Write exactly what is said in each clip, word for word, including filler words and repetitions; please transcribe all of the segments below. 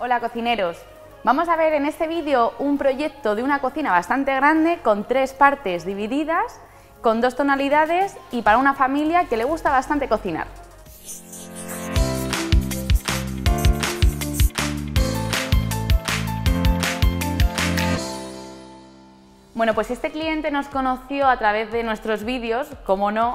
Hola cocineros, vamos a ver en este vídeo un proyecto de una cocina bastante grande con tres partes divididas, con dos tonalidades y para una familia que le gusta bastante cocinar. Bueno, pues este cliente nos conoció a través de nuestros vídeos, como no,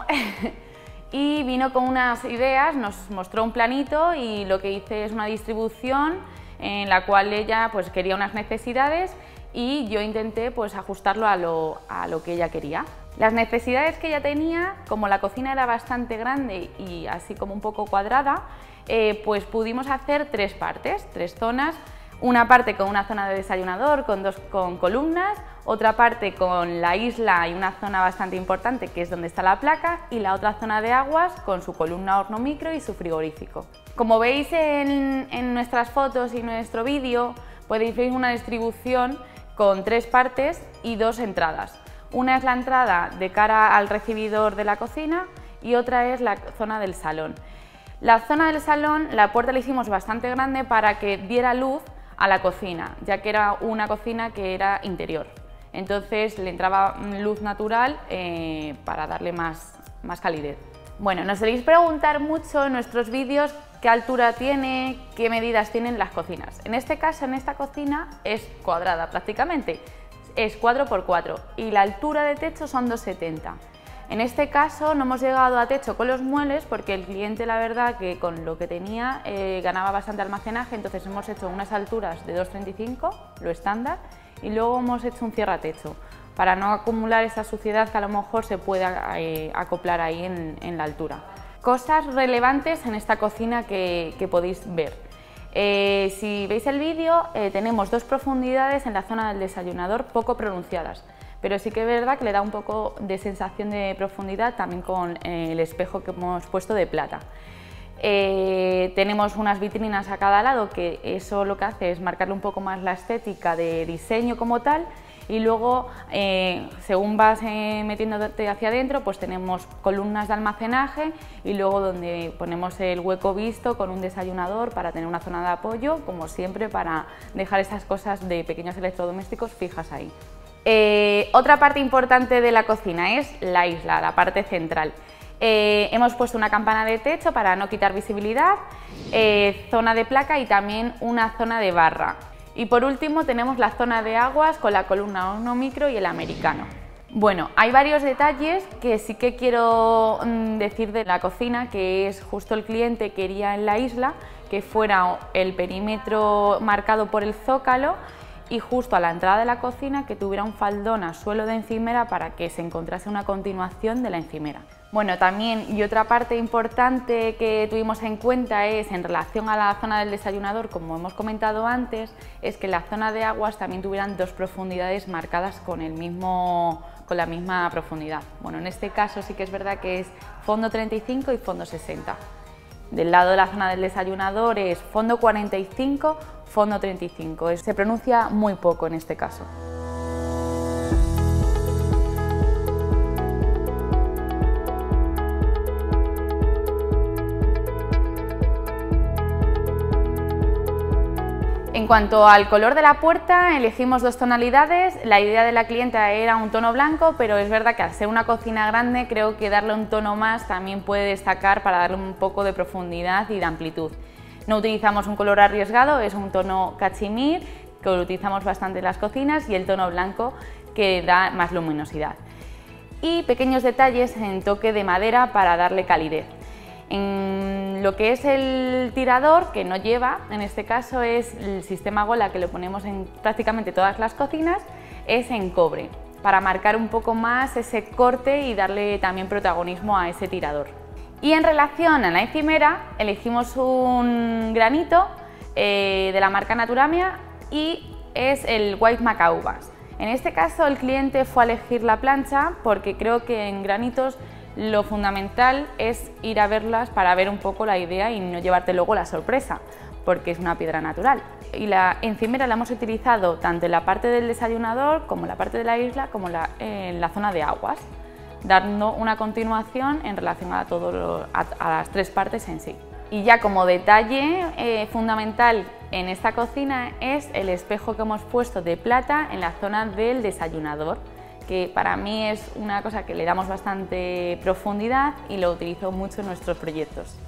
y vino con unas ideas, nos mostró un planito y lo que hice es una distribución en la cual ella pues quería unas necesidades y yo intenté pues ajustarlo a lo, a lo que ella quería. Las necesidades que ella tenía, como la cocina era bastante grande y así como un poco cuadrada, eh, pues pudimos hacer tres partes, tres zonas. Una parte con una zona de desayunador con dos con columnas, otra parte con la isla y una zona bastante importante que es donde está la placa y la otra zona de aguas con su columna horno micro y su frigorífico. Como veis en, en nuestras fotos y nuestro vídeo, podéis ver una distribución con tres partes y dos entradas. Una es la entrada de cara al recibidor de la cocina y otra es la zona del salón. La zona del salón, la puerta la hicimos bastante grande para que diera luz a la cocina, ya que era una cocina que era interior. Entonces le entraba luz natural eh, para darle más, más calidez. Bueno, nos soléis preguntar mucho en nuestros vídeos qué altura tiene, qué medidas tienen las cocinas. En este caso, en esta cocina es cuadrada prácticamente, es cuatro por cuatro y la altura de techo son dos setenta. En este caso no hemos llegado a techo con los muebles porque el cliente la verdad que con lo que tenía eh, ganaba bastante almacenaje, entonces hemos hecho unas alturas de dos treinta y cinco, lo estándar, y luego hemos hecho un cierratecho para no acumular esa suciedad que a lo mejor se pueda eh, acoplar ahí en, en la altura. Cosas relevantes en esta cocina que, que podéis ver. Eh, si veis el vídeo eh, tenemos dos profundidades en la zona del desayunador poco pronunciadas. Pero sí que es verdad que le da un poco de sensación de profundidad también con eh, el espejo que hemos puesto de plata. Eh, tenemos unas vitrinas a cada lado que eso lo que hace es marcarle un poco más la estética de diseño como tal y luego eh, según vas eh, metiéndote hacia adentro pues tenemos columnas de almacenaje y luego donde ponemos el hueco visto con un desayunador para tener una zona de apoyo, como siempre, para dejar estas cosas de pequeños electrodomésticos fijas ahí. Eh, otra parte importante de la cocina es la isla, la parte central. Eh, hemos puesto una campana de techo para no quitar visibilidad, eh, zona de placa y también una zona de barra. Y por último tenemos la zona de aguas con la columna horno micro y el americano. Bueno, hay varios detalles que sí que quiero mm, decir de la cocina, que es justo el cliente quería en la isla que fuera el perímetro marcado por el zócalo y justo a la entrada de la cocina que tuviera un faldón a suelo de encimera para que se encontrase una continuación de la encimera. Bueno, también y otra parte importante que tuvimos en cuenta es en relación a la zona del desayunador, como hemos comentado antes, es que la zona de aguas también tuvieran dos profundidades marcadas con, el mismo, con la misma profundidad. Bueno, en este caso sí que es verdad que es fondo treinta y cinco y fondo sesenta. Del lado de la zona del desayunador es fondo cuarenta y cinco, fondo treinta y cinco. Se pronuncia muy poco en este caso. En cuanto al color de la puerta, elegimos dos tonalidades. La idea de la clienta era un tono blanco, pero es verdad que al ser una cocina grande creo que darle un tono más también puede destacar para darle un poco de profundidad y de amplitud. No utilizamos un color arriesgado, es un tono cachemir que lo utilizamos bastante en las cocinas y el tono blanco que da más luminosidad. Y pequeños detalles en toque de madera para darle calidez. En lo que es el tirador, que no lleva, en este caso es el sistema Gola que lo ponemos en prácticamente todas las cocinas, es en cobre, para marcar un poco más ese corte y darle también protagonismo a ese tirador. Y en relación a la encimera, elegimos un granito eh, de la marca Naturamia y es el White Macaubas. En este caso el cliente fue a elegir la plancha porque creo que en granitos lo fundamental es ir a verlas para ver un poco la idea y no llevarte luego la sorpresa, porque es una piedra natural. Y la encimera la hemos utilizado tanto en la parte del desayunador como en la parte de la isla como la, eh, en la zona de aguas, dando una continuación en relación a, todo lo, a, a las tres partes en sí. Y ya como detalle eh, fundamental en esta cocina es el espejo que hemos puesto de plata en la zona del desayunador, que para mí es una cosa que le damos bastante profundidad y lo utilizo mucho en nuestros proyectos.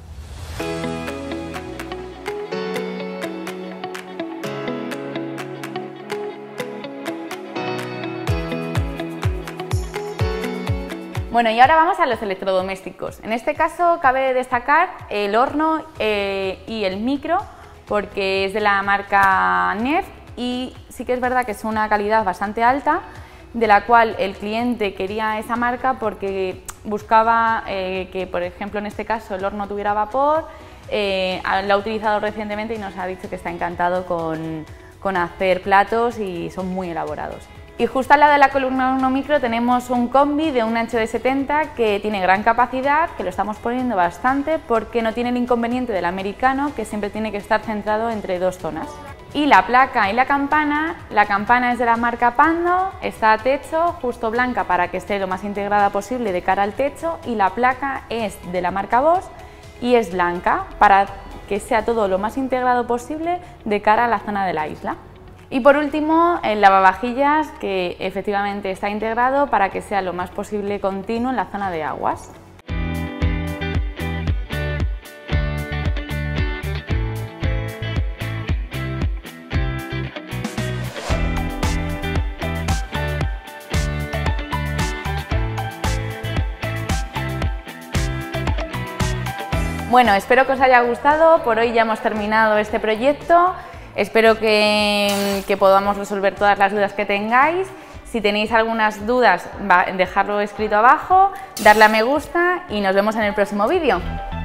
Bueno, y ahora vamos a los electrodomésticos. En este caso cabe destacar el horno eh, y el micro, porque es de la marca Nef y sí que es verdad que es una calidad bastante alta, de la cual el cliente quería esa marca porque buscaba eh, que, por ejemplo, en este caso el horno tuviera vapor. Eh, lo ha utilizado recientemente y nos ha dicho que está encantado con, con hacer platos y son muy elaborados. Y justo al lado de la columna horno micro tenemos un combi de un ancho de setenta que tiene gran capacidad, que lo estamos poniendo bastante porque no tiene el inconveniente del americano, que siempre tiene que estar centrado entre dos zonas. Y la placa y la campana, la campana es de la marca Pando, está a techo, justo blanca para que esté lo más integrada posible de cara al techo, y la placa es de la marca Bosch y es blanca para que sea todo lo más integrado posible de cara a la zona de la isla. Y por último, el lavavajillas, que efectivamente está integrado para que sea lo más posible continuo en la zona de aguas. Bueno, espero que os haya gustado. Por hoy ya hemos terminado este proyecto. Espero que, que podamos resolver todas las dudas que tengáis. Si tenéis algunas dudas, dejadlo escrito abajo, darle a me gusta y nos vemos en el próximo vídeo.